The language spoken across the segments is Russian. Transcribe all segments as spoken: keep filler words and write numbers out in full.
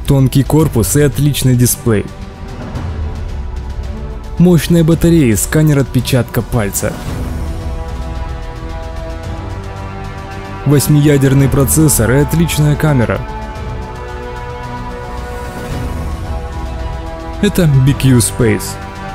Тонкий корпус и отличный дисплей. Мощная батарея, сканер отпечатка пальца. Восьмиядерный процессор и отличная камера. Это би кью Space.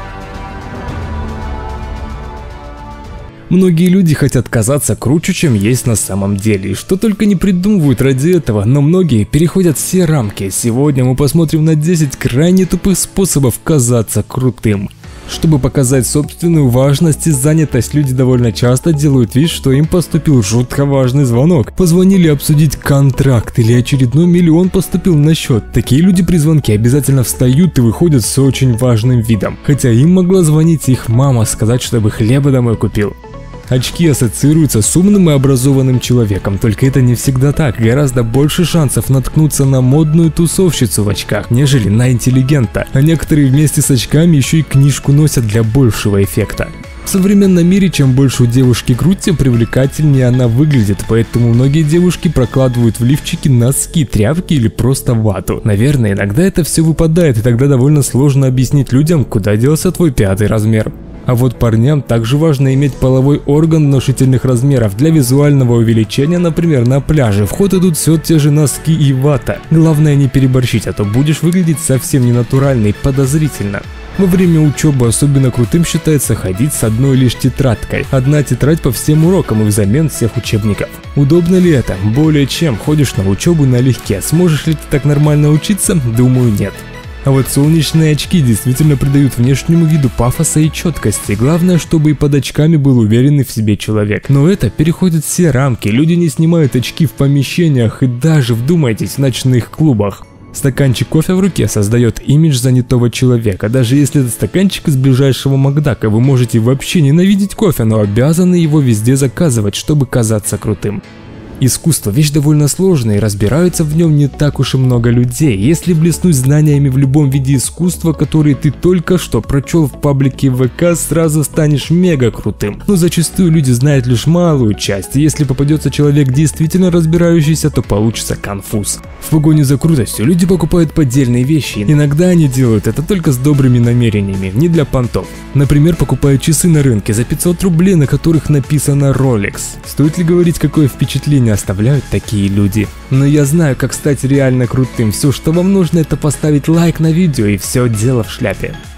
Многие люди хотят казаться круче, чем есть на самом деле, и что только не придумывают ради этого, но многие переходят все рамки. Сегодня мы посмотрим на десять крайне тупых способов казаться крутым. Чтобы показать собственную важность и занятость, люди довольно часто делают вид, что им поступил жутко важный звонок. Позвонили обсудить контракт или очередной миллион поступил на счет. Такие люди при звонке обязательно встают и выходят с очень важным видом. Хотя им могла звонить их мама, сказать, чтобы хлеба домой купил. Очки ассоциируются с умным и образованным человеком, только это не всегда так. Гораздо больше шансов наткнуться на модную тусовщицу в очках, нежели на интеллигента. А некоторые вместе с очками еще и книжку носят для большего эффекта. В современном мире, чем больше у девушки грудь, тем привлекательнее она выглядит, поэтому многие девушки прокладывают в лифчике носки, тряпки или просто вату. Наверное, иногда это все выпадает, и тогда довольно сложно объяснить людям, куда делся твой пятый размер. А вот парням также важно иметь половой орган внушительных размеров для визуального увеличения, например, на пляже. В ход идут все те же носки и вата. Главное не переборщить, а то будешь выглядеть совсем ненатурально и подозрительно. Во время учебы особенно крутым считается ходить с одной лишь тетрадкой. Одна тетрадь по всем урокам и взамен всех учебников. Удобно ли это? Более чем. Ходишь на учебу налегке. Сможешь ли ты так нормально учиться? Думаю, нет. А вот солнечные очки действительно придают внешнему виду пафоса и четкости. Главное, чтобы и под очками был уверенный в себе человек. Но это переходит все рамки. Люди не снимают очки в помещениях и даже, вдумайтесь, в ночных клубах. Стаканчик кофе в руке создает имидж занятого человека. Даже если это стаканчик из ближайшего Макдака, вы можете вообще ненавидеть кофе, но обязаны его везде заказывать, чтобы казаться крутым. Искусство – вещь довольно сложная, и разбираются в нем не так уж и много людей. Если блеснуть знаниями в любом виде искусства, которые ты только что прочел в паблике ВК, сразу станешь мега крутым. Но зачастую люди знают лишь малую часть, и если попадется человек действительно разбирающийся, то получится конфуз. В погоне за крутостью люди покупают поддельные вещи. Иногда они делают это только с добрыми намерениями, не для понтов. Например, покупают часы на рынке за пятьсот рублей, на которых написано Rolex. Стоит ли говорить, какое впечатление оставляют такие люди? Но я знаю, как стать реально крутым. Все, что вам нужно, это поставить лайк на видео, и все дело в шляпе.